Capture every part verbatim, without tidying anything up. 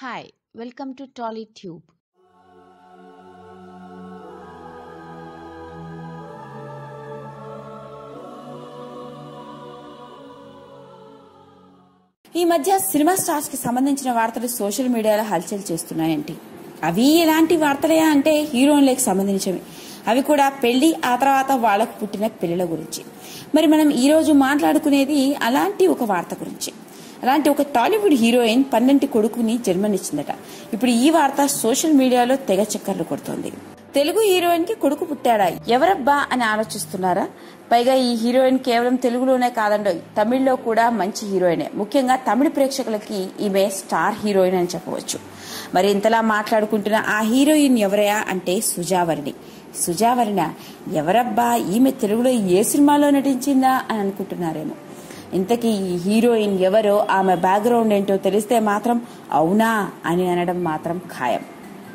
Hi, welcome to TollyTube. ఈ మధ్య cinema stars కి సంబంధించిన వార్తలు సోషల్ మీడియాలో హల్చల్ చేస్తున్నాయండి. అవి ఎలాంటి వార్తలయా అంటే హీరోయిన్లకు సంబంధించినవి. అవి కూడా పెళ్లి ఆ తర్వాత వాళ్లకు పుట్టిన పిల్లల గురించి. మరి మనం ఈ రోజు మాట్లాడుకునేది అలాంటి ఒక వార్త గురించి. అలాంటి ఒక టాలీవుడ్ హీరోయిన్ పన్నెండు కొడుకుని జన్మనిచ్చిందట. ఇప్పుడు ఈ వార్త సోషల్ మీడియాలో తెగ చక్కర్లు కొడుతోంది. తెలుగు హీరోయిన్ కి కొడుకు పుట్టాడా, ఎవరబ్బా అని ఆలోచిస్తున్నారా? పైగా ఈ హీరోయిన్ కేవలం తెలుగులోనే కాదండోయ్, తమిళ్లో కూడా మంచి హీరోయినే. ముఖ్యంగా తమిళ ప్రేక్షకులకి ఈమె స్టార్ హీరోయిన్ అని చెప్పవచ్చు. మరి ఇంతలా మాట్లాడుకుంటున్న ఆ హీరోయిన్ ఎవరయా అంటే సుజావరణి. సుజావరణ ఎవరబ్బా, ఈమె తెలుగులో ఏ సినిమాలో నటించిందా అని అనుకుంటున్నారేమో. ఇంతకీ ఈ హీరోయిన్ ఎవరో, ఆమె బ్యాక్గ్రౌండ్ ఏంటో తెలిస్తే మాత్రం అవునా అని అనడం మాత్రం ఖాయం.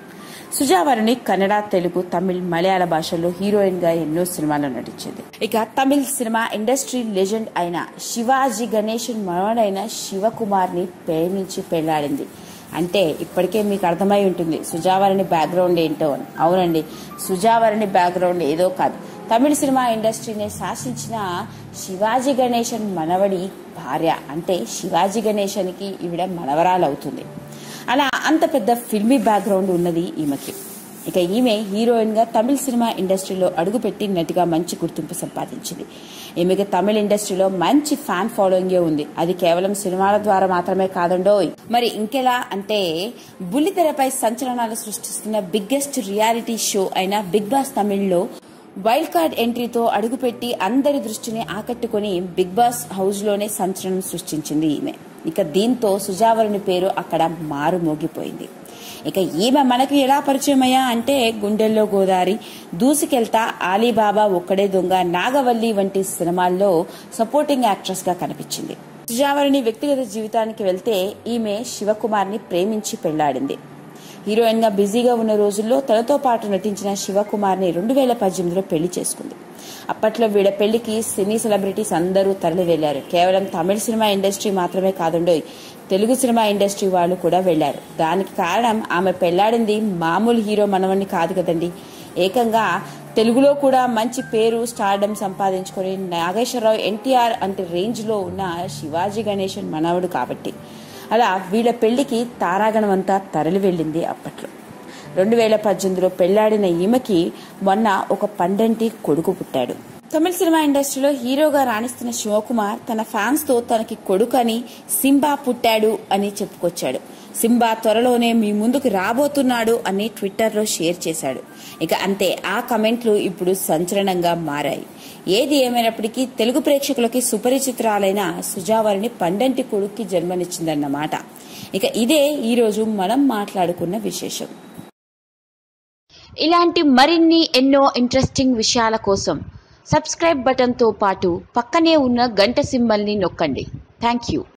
సుజావరణి కన్నడ, తెలుగు, తమిళ్, మలయాళ భాషల్లో హీరోయిన్ గా ఎన్నో సినిమాల్లో నటించింది. ఇక తమిళ్ సినిమా ఇండస్ట్రీ లెజెండ్ అయిన శివాజీ గణేశన్ మనవడైన శివకుమార్ ని ప్రేమించి పెళ్లాడింది. అంటే ఇప్పటికే మీకు అర్థమై ఉంటుంది సుజావరణి బ్యాక్గ్రౌండ్ ఏంటో అని. అవునండి, సుజావరణి బ్యాక్గ్రౌండ్ ఏదో కాదు, తమిళ సినిమా ఇండస్ట్రీని శాసించిన శివాజీ గణేశన్ మనవడి భార్య. అంటే శివాజీ గణేశన్ కి ఈవిడ మనవరాలు అవుతుంది. అలా అంత పెద్ద ఫిల్మీ బ్యాక్గ్రౌండ్ ఉన్నది ఈమెకి. ఇక ఈమె హీరోయిన్ గా తమిళ సినిమా ఇండస్ట్రీలో అడుగుపెట్టి నటిగా మంచి గుర్తింపు సంపాదించింది. ఈమెకి తమిళ ఇండస్ట్రీలో మంచి ఫ్యాన్ ఫాలోయింగ్ ఉంది. అది కేవలం సినిమాల ద్వారా మాత్రమే కాదండోయ్. మరి ఇంకెలా అంటే బుల్లితెరపై సంచలనాలు సృష్టిస్తున్న బిగ్గెస్ట్ రియాలిటీ షో అయిన బిగ్ బాస్ తమిళ్లో వైల్డ్ కార్డ్ ఎంట్రీతో అడుగుపెట్టి అందరి దృష్టిని ఆకట్టుకుని బిగ్ బాస్ హౌస్ లోనే సంచలనం సృష్టించింది ఈమె. ఇక దీంతో సుజావరణి పేరు అక్కడ మారు మోగిపోయింది. ఇక ఈమె మనకు ఎలా పరిచయం అయ్యా అంటే గుండెల్లో గోదావరి, దూసుకెళ్తా, ఆలీబాబా, ఒక్కడే దొంగ, నాగవల్లి వంటి సినిమాల్లో సపోర్టింగ్ యాక్ట్రెస్ గా కనిపించింది. సుజావరణి వ్యక్తిగత జీవితానికి వెళ్తే ఈమె శివకుమార్ ని ప్రేమించి పెళ్లాడింది. హీరోయిన్ గా బిజీగా ఉన్న రోజుల్లో తనతో పాటు నటించిన శివకుమార్ ని రెండు వేల పద్దెనిమిదిలో పెళ్లి చేసుకుంది. అప్పట్లో వీళ్ళ పెళ్లికి సినీ సెలబ్రిటీస్ అందరూ తరలి వెళ్లారు. కేవలం తమిళ సినిమా ఇండస్ట్రీ మాత్రమే కాదుండోయ్, తెలుగు సినిమా ఇండస్ట్రీ వాళ్ళు కూడా వెళ్లారు. దానికి కారణం ఆమె పెళ్లాడింది మామూలు హీరో మనవణ్ణి కాదు కదండి. ఏకంగా తెలుగులో కూడా మంచి పేరు, స్టార్డమ్ సంపాదించుకుని నాగేశ్వరరావు, ఎన్టీఆర్ అంటే రేంజ్ లో ఉన్న శివాజీ గణేశన్ మనవడు కాబట్టి. అలా వీళ్ళ పెళ్లికి తారాగణం అంతా తరలి వెళ్లింది. అప్పట్లో రెండు వేల పద్దెనిమిదిలో పెళ్లాడిన ఈమెకి మొన్న ఒక పండంటి కొడుకు పుట్టాడు. తమిళ సినిమా ఇండస్ట్రీలో హీరోగా రాణిస్తున్న శివకుమార్ తన ఫ్యాన్స్ తో తనకి కొడుకని సింబా పుట్టాడు అని చెప్పుకొచ్చాడు. సింబా త్వరలోనే మీ ముందుకు రాబోతున్నాడు అని ట్విట్టర్ లో షేర్ చేశాడు. ఇక అంతే, ఆ కమెంట్లు ఇప్పుడు సంచలనంగా మారాయి. ఏది ఏమైనప్పటికీ తెలుగు ప్రేక్షకులకి సుపరిచితురాలైన సుజావరణి పండంటి కొడుక్కి జన్మనిచ్చిందన్నమాట. ఇక ఇదే ఈ రోజు మనం మాట్లాడుకున్న విశేషం. ఇలాంటి మరిన్ని ఎన్నో ఇంట్రెస్టింగ్ విషయాల కోసం సబ్స్క్రైబ్ బటన్ తో పాటు పక్కనే ఉన్న గంట సింబల్ ని నొక్కండి. Thank you.